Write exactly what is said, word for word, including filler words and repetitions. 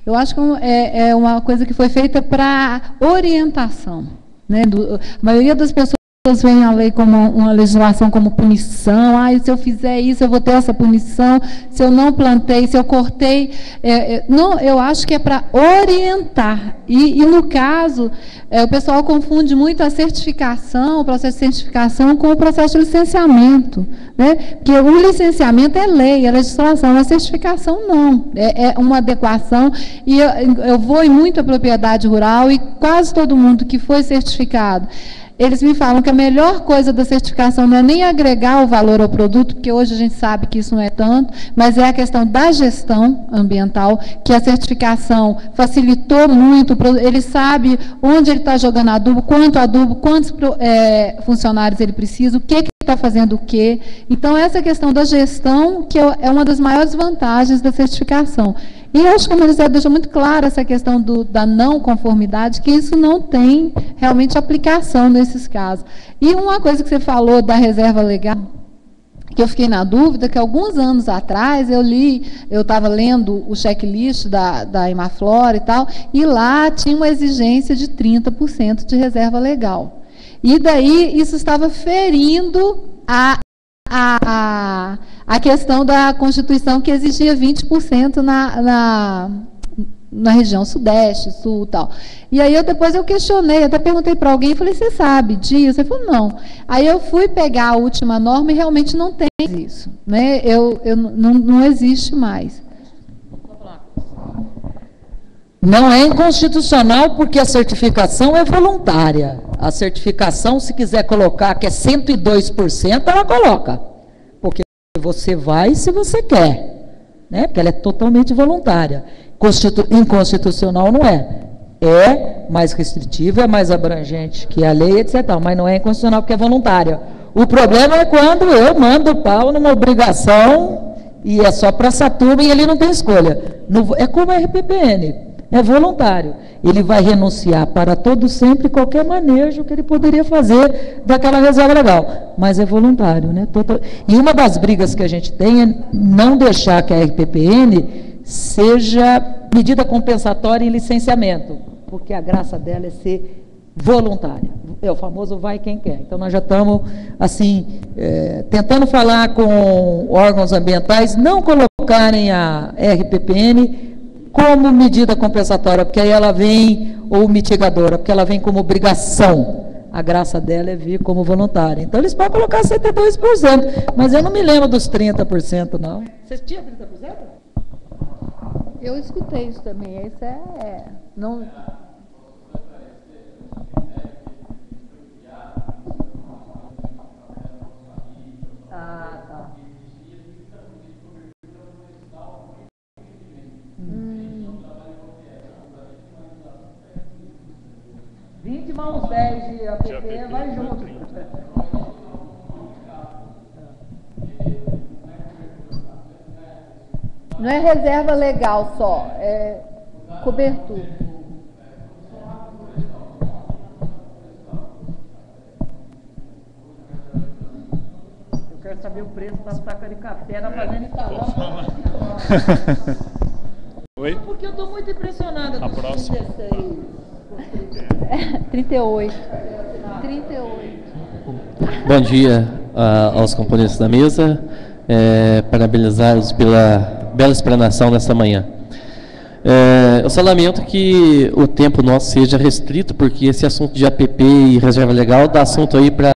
Eu acho que é, é uma coisa que foi feita para orientação, né? Do, a maioria das pessoas veem a lei como uma legislação como punição. Ah, se eu fizer isso, eu vou ter essa punição. Se eu não plantei, se eu cortei. É, é, não, eu acho que é para orientar. E, e, no caso, é, o pessoal confunde muito a certificação, o processo de certificação, com o processo de licenciamento. Né? Porque o licenciamento é lei, é legislação, a certificação não. É, é uma adequação. E eu, eu vou em muita propriedade rural e quase todo mundo que foi certificado, eles me falam que a melhor coisa da certificação não é nem agregar o valor ao produto, porque hoje a gente sabe que isso não é tanto, mas é a questão da gestão ambiental, que a certificação facilitou muito. Ele sabe onde ele está jogando adubo, quanto adubo, quantos é, funcionários ele precisa, o que que está fazendo o quê. Então, essa questão da gestão, que é uma das maiores vantagens da certificação. E eu acho que a Marisela deixou muito clara essa questão do, da não conformidade, que isso não tem realmente aplicação nesses casos. E uma coisa que você falou da reserva legal, que eu fiquei na dúvida, que alguns anos atrás eu li, eu estava lendo o checklist da, da Imaflora e tal, e lá tinha uma exigência de trinta por cento de reserva legal. E daí isso estava ferindo a A, a, a questão da Constituição, que exigia vinte por cento na, na, na região Sudeste, Sul e tal. E aí eu, depois eu questionei, até perguntei para alguém, falei, você sabe disso? Ele falou, não. Aí eu fui pegar a última norma e realmente não tem isso. Né? Eu, eu, não, não existe mais. Não é inconstitucional porque a certificação é voluntária. A certificação, se quiser colocar que é cento e dois por cento, ela coloca. Porque você vai se você quer. Né? Porque ela é totalmente voluntária. Constitu- inconstitucional não é. É mais restritiva, é mais abrangente que a lei, etcétera. Mas não é inconstitucional porque é voluntária. O problema é quando eu mando o pau numa obrigação e é só para essa turma e ele não tem escolha. No, é como a R P P N. É voluntário. Ele vai renunciar para todo sempre qualquer manejo que ele poderia fazer daquela reserva legal. Mas é voluntário, né? Total... E uma das brigas que a gente tem é não deixar que a R P P N seja medida compensatória em licenciamento, porque a graça dela é ser voluntária. É o famoso vai quem quer. Então, nós já estamos, assim, é, tentando falar com órgãos ambientais, não colocarem a R P P N como medida compensatória, porque aí ela vem, ou mitigadora, porque ela vem como obrigação. A graça dela é vir como voluntária. Então, eles podem colocar setenta e dois por cento, mas eu não me lembro dos trinta por cento, não. Você tinha trinta por cento? Eu escutei isso também. Isso é... Não... Ah, tá. vinte mais uns dez de A P P, vai junto. Não é reserva legal só, é cobertura. Eu quero saber o preço da saca de café na fazenda Italão. Oi? Porque eu estou muito impressionada com a próxima. trinta e seis. trinta e oito. trinta e oito. Bom dia uh, aos componentes da mesa. É, parabenizá-los pela bela explanação nesta manhã. É, eu só lamento que o tempo nosso seja restrito, porque esse assunto de A P P e reserva legal dá assunto aí para